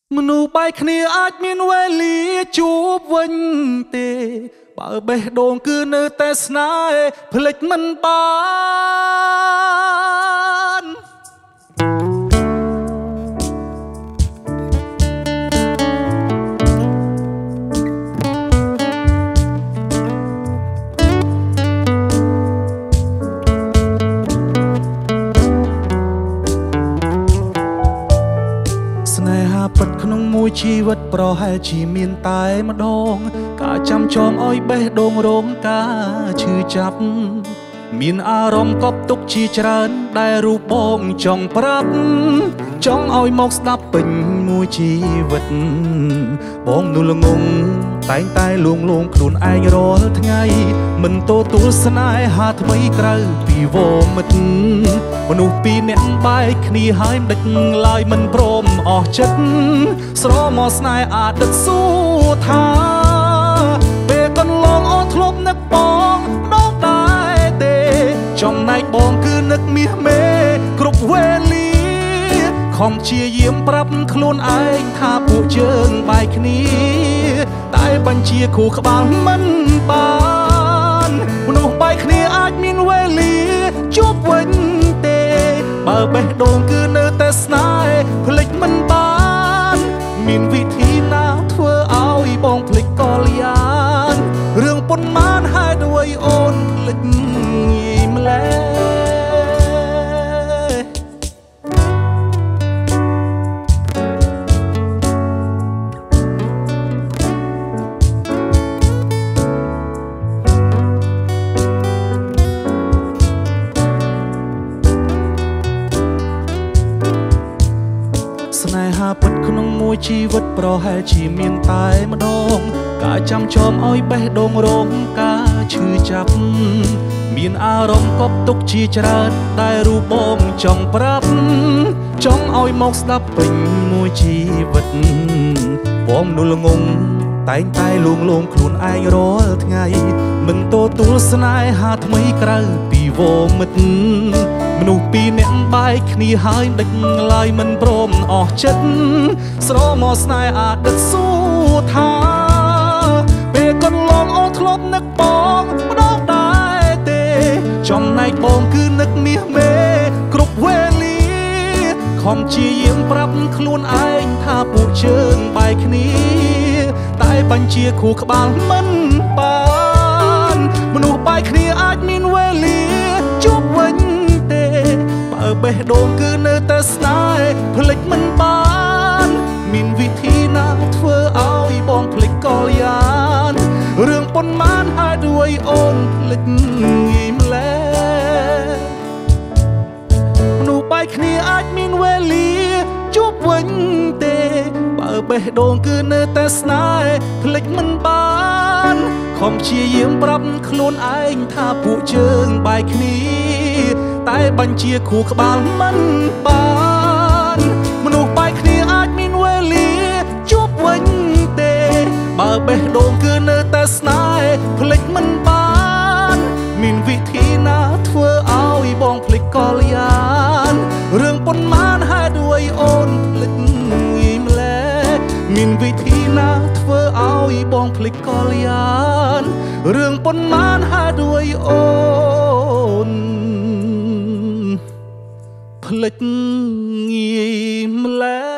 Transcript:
Mnu bay khnia ách miên quê lý chụp vinh tê Bảo bê đồn cứ nơi tê snai Philip mình bán ពិតក្នុងមួយជីវិតប្រហែលជាមានតែម្ដងការចាំចងឲ្យបេះដូងរងការឈឺចាប់ មានអារម្មណ៍កប់ទុកជាច្រើនដែលរូបបងចង់ប្រាប់ចង់ឲ្យមកស្ដាប់ពេញមួយជីវិតបងនោះល្ងងតែងតែលួងលោមខ្លួនឯងរាល់ថ្ងៃមិនទទួលស្នេហាថ្មីក្រៅពីវមិត្តមនុស្សពីរនាក់បែកគ្នាហើយមិនដេចឡើយមិនព្រមអស់ចិត្តស្រមកស្នេហ៍អតីតសួរថាពេលកន្លងអូនធ្លាប់នឹកបងម្ដងដែរទេចំណែកបងគឺនឹកមាសមេគ្រប់វេលាខំជាយាមប្រាប់ខ្លួនឯងថាពួកយើងបែកគ្នាតែបញ្ជាគ្រូក្បាលមិនបានមនុស្សបែកគ្នាអាចមានវេលាជួបវិញទេបើបេះដូងគឺនៅតែស្នេហ៍ភ្លេចមិនបានមានវិធីណាធ្វើឲ្យបងភ្លេចកល្យានរឿងប៉ុន្មានហេតុអ្វីអូនភ្លេចងាយម្ល៉េះស្នេហាពិតក្នុងមួយជីវិតប្រហែលជាមានតែម្ដងការចាំចងឲ្យបេះដូងរងការឈឺចាប់មានអារម្មណ៍កប់ទុកជាច្រើនដែលរូបបងចង់ប្រាប់ចង់ឲ្យមកស្ដាប់ពេញមួយជីវិតបងនោះល្ងងតែងតែលួងលោមខ្លួនឯងរាល់ថ្ងៃមិនទទួលស្នេហាថ្មីក្រៅពីវមិត្តមនុស្សពីរនាក់បែកគ្នាហើយមិនដេចឡើយមិនព្រមអស់ចិត្តស្រមកស្នេហ៍អតីតសួរថាពេលកន្លងអូនធ្លាប់នឹកបងម្ដងដែរទេចំណែកបងគឺនឹកមាសមេគ្រប់វេលាខំជាយាមប្រាប់ខ្លួនឯងថាពួកយើងបែកគ្នាតែបញ្ជាគ្រូក្បាលមិនបានមនុស្សបែកគ្នាអាចមានវេលាជួបវិញទេបើបេះដូងគឺនៅតែស្នេហ៍ភ្លេចមិនបានមានវិធីណាធ្វើឲ្យបងភ្លេចកល្យានរឿងប៉ុន្មានហេតុអ្វីអូនភ្លេចងាយម្ល៉េះមនុស្សបែកគ្នាអាចមានវេលាជួបវិញទេបើបេះដូងគឺនៅតែស្នេហ៍ភ្លេចមិនបានខំព្យាយាមប្រាប់ខ្លួនឯងថាពួកយើងបែកគ្នាតែបញ្ជាគ្រូក្បាលមិនបានមនុស្សបែកគ្នាអាចមានវេលាជួបវិញទេបើបេះដូងគឺនៅតែស្នេហ៍ភ្លេចមិនបានមានវិធីណាធ្វើឲ្យបងភ្លេចកល្យានរឿងប៉ុន្មានហេតុអ្វីអូនភ្លេចងាយម្ល៉េះមានវិធីណាធ្វើឲ្យបងភ្លេចកល្យានរឿងប៉ុន្មានហេតុអ្វីអូនភ្លេចងាយម្ល៉េះ